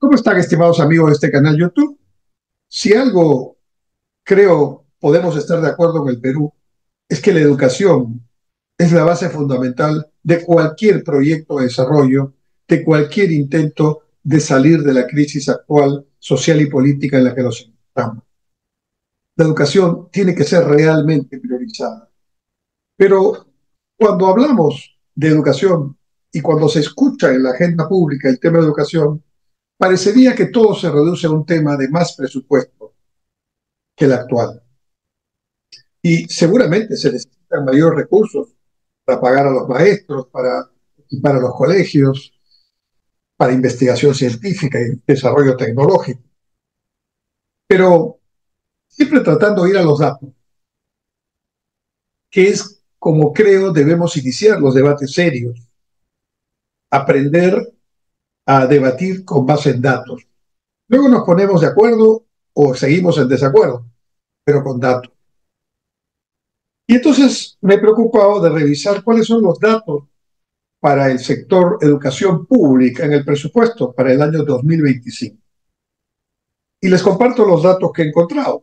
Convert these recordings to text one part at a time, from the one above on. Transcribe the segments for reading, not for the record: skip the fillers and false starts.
¿Cómo están, estimados amigos de este canal YouTube? Si algo creo podemos estar de acuerdo en el Perú, es que la educación es la base fundamental de cualquier proyecto de desarrollo, de cualquier intento de salir de la crisis actual social y política en la que nos encontramos. La educación tiene que ser realmente priorizada. Pero cuando hablamos de educación y cuando se escucha en la agenda pública el tema de educación, parecería que todo se reduce a un tema de más presupuesto que el actual. Y seguramente se necesitan mayores recursos para pagar a los maestros, para los colegios, para investigación científica y desarrollo tecnológico. Pero siempre tratando de ir a los datos, que es como creo debemos iniciar los debates serios, aprender a debatir con base en datos. Luego nos ponemos de acuerdo o seguimos en desacuerdo, pero con datos. Y entonces me he preocupado de revisar cuáles son los datos para el sector educación pública en el presupuesto para el año 2025. Y les comparto los datos que he encontrado.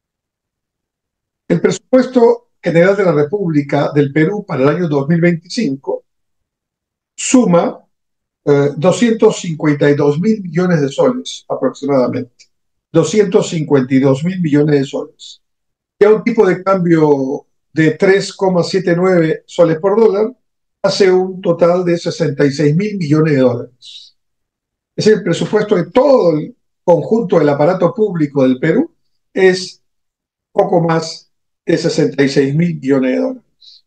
El presupuesto general de la República del Perú para el año 2025 suma 252 mil millones de soles aproximadamente. 252 mil millones de soles. Que a un tipo de cambio de 3,79 soles por dólar hace un total de 66 mil millones de dólares. Es el presupuesto de todo el conjunto del aparato público del Perú, es poco más de 66 mil millones de dólares.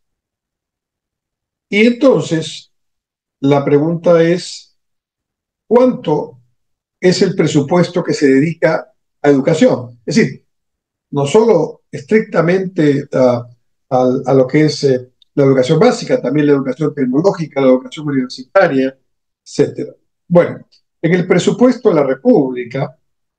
Y entonces, la pregunta es, ¿cuánto es el presupuesto que se dedica a educación? Es decir, no solo estrictamente a lo que es la educación básica, también la educación tecnológica, la educación universitaria, etcétera. Bueno, en el presupuesto de la República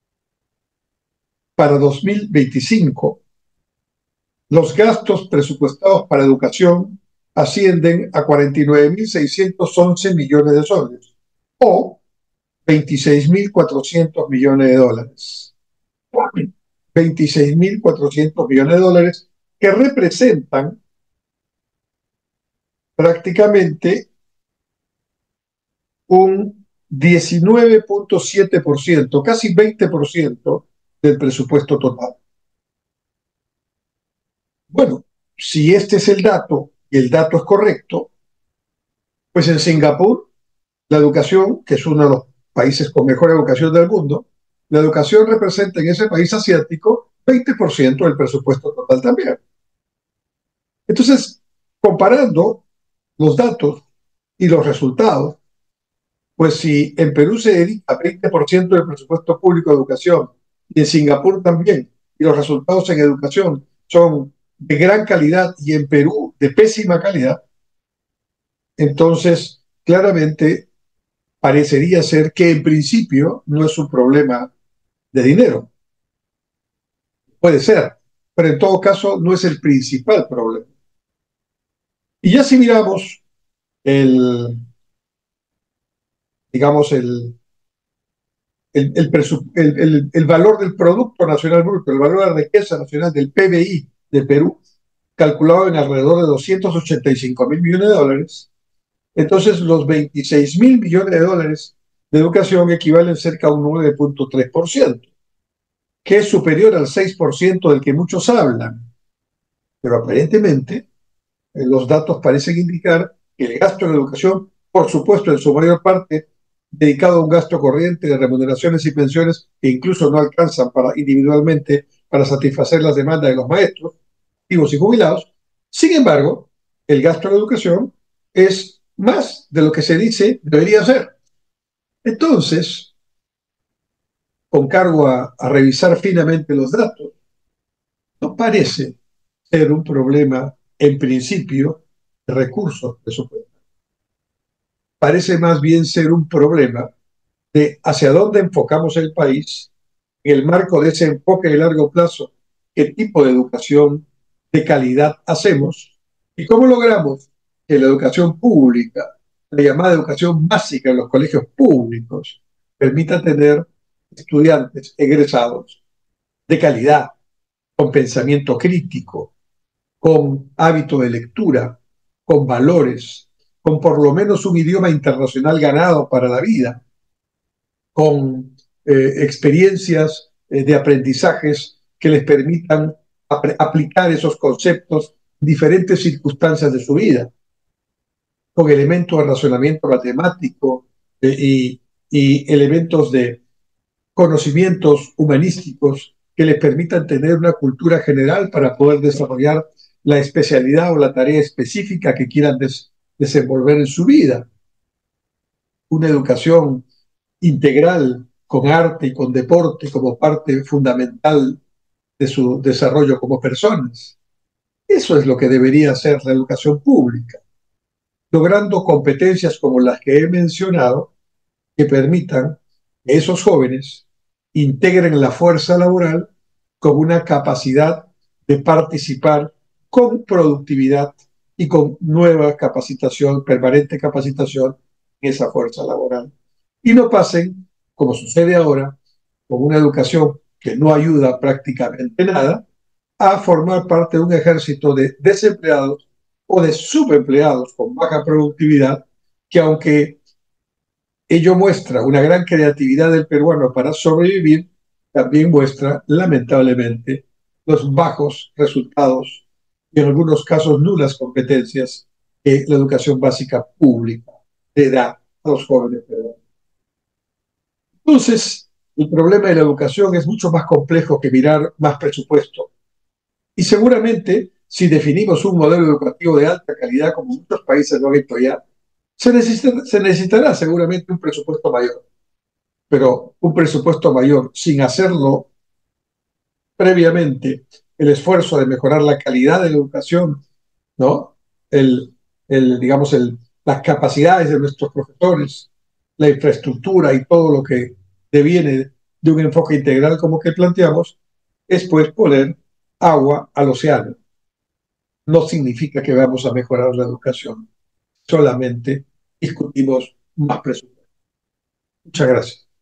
para 2025, los gastos presupuestados para educación ascienden a 49.611 millones de soles o 26.400 millones de dólares. 26.400 millones de dólares que representan prácticamente un 19,7%, casi 20% del presupuesto total. Bueno, si este es el dato y el dato es correcto, pues en Singapur la educación, que es uno de los países con mejor educación del mundo, la educación representa en ese país asiático 20% del presupuesto total también. Entonces, comparando los datos y los resultados, pues si en Perú se dedica 20% del presupuesto público a educación y en Singapur también, y los resultados en educación son de gran calidad y en Perú de pésima calidad, entonces claramente parecería ser que en principio no es un problema de dinero. Puede ser, pero en todo caso no es el principal problema. Y ya si miramos el, digamos, el valor del Producto Nacional Bruto, el valor de la riqueza nacional del PBI de Perú, calculado en alrededor de 285 mil millones de dólares, entonces los 26 mil millones de dólares de educación equivalen cerca a un 9,3%, que es superior al 6% del que muchos hablan. Pero aparentemente los datos parecen indicar que el gasto en educación, por supuesto, en su mayor parte dedicado a un gasto corriente de remuneraciones y pensiones que incluso no alcanzan para individualmente para satisfacer las demandas de los maestros, activos y jubilados. Sin embargo, el gasto en educación es más de lo que se dice debería ser. Entonces, con cargo a revisar finamente los datos, no parece ser un problema en principio de recursos presupuestarios. Parece más bien ser un problema de hacia dónde enfocamos el país, en el marco de ese enfoque de largo plazo, qué tipo de educación de calidad hacemos y cómo logramos que la educación pública, la llamada educación básica en los colegios públicos, permita tener estudiantes egresados de calidad, con pensamiento crítico, con hábito de lectura, con valores, con por lo menos un idioma internacional ganado para la vida, con experiencias de aprendizajes que les permitan aplicar esos conceptos en diferentes circunstancias de su vida, con elementos de razonamiento matemático y elementos de conocimientos humanísticos que les permitan tener una cultura general para poder desarrollar la especialidad o la tarea específica que quieran desenvolver en su vida. Una educación integral con arte y con deporte como parte fundamental de su desarrollo como personas. Eso es lo que debería ser la educación pública, logrando competencias como las que he mencionado que permitan que esos jóvenes integren la fuerza laboral con una capacidad de participar con productividad y con nueva capacitación, permanente capacitación en esa fuerza laboral. Y no pasen, como sucede ahora, con una educación que no ayuda prácticamente nada, a formar parte de un ejército de desempleados o de subempleados con baja productividad, que aunque ello muestra una gran creatividad del peruano para sobrevivir, también muestra, lamentablemente, los bajos resultados y en algunos casos nulas competencias que la educación básica pública le da a los jóvenes peruanos. Entonces, el problema de la educación es mucho más complejo que mirar más presupuesto. Y seguramente, si definimos un modelo educativo de alta calidad, como muchos países lo han hecho ya, se necesitará seguramente un presupuesto mayor, pero un presupuesto mayor sin hacerlo previamente el esfuerzo de mejorar la calidad de la educación, ¿no? El, digamos, las capacidades de nuestros profesores, la infraestructura y todo lo que deviene de un enfoque integral como que planteamos, es pues poner agua al océano. No significa que vamos a mejorar la educación, solamente discutimos más presupuesto. Muchas gracias.